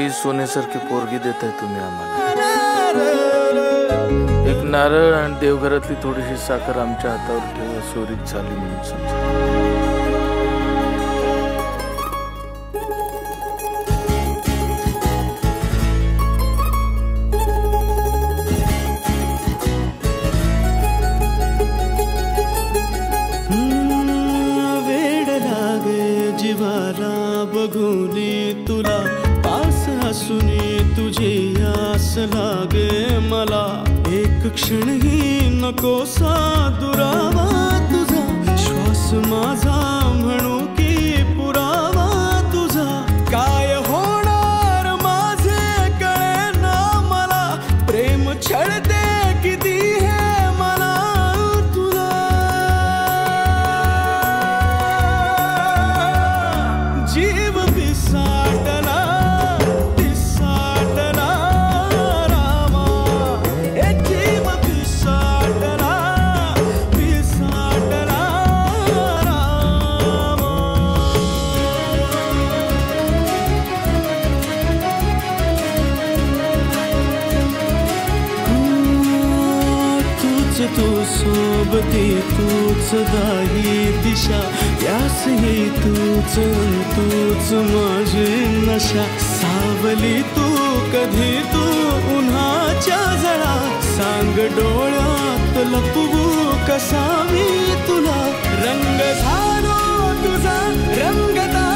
ही सोन्यासारखी पोरगी देताय तुम्ही आम्हाला। एक नारळ आणि देवघरातली थोडीशी साखर आमच्या हातावर ठेवा, चोरीत झाली म्हणून समजा। जीवाला बघूनी तुला पास हसूनी तुझी आस लागे मला। एक क्षणही नकोसा दुरावा तुझा, श्वास माझा म्हणू की पुरावा तुझा। काय होणार माझे कळेना मला, प्रेम छळते किती हे मला तुला। जीव पिसाटला पिसाटला रामा, ए जीव पिसाटला पिसाटला रामा। तूच तू सोबती, तूच दाही दिशा, यास ही तूच तूच माझी नशा। सावली तू कधी तू उन्हाच्या जळा, सांग डोळ्यात लपवू कसा मी तुला। रंग झालो तुझा रंगता